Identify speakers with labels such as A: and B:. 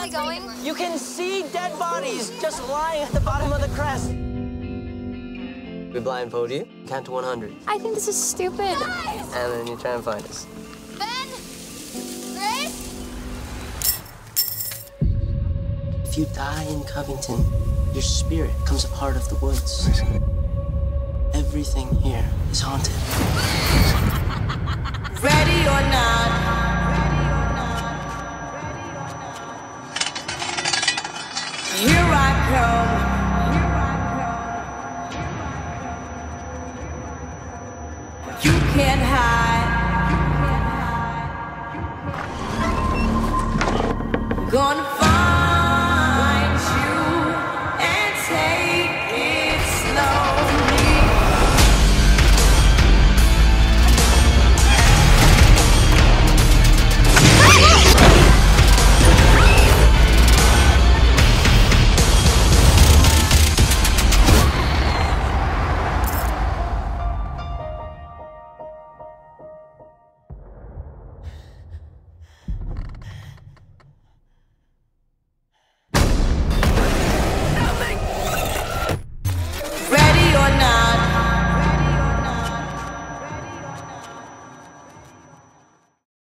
A: we going?
B: You can see dead bodies just lying at the bottom of the crest. We blindfold you, count to 100.
A: I think this is stupid.
B: And then you try and find us.
A: Ben? Grace?
B: If you die in Covington, your spirit becomes a part of the woods. Everything here is haunted.
C: Ready or not. Here I come. You can't hide. Gonna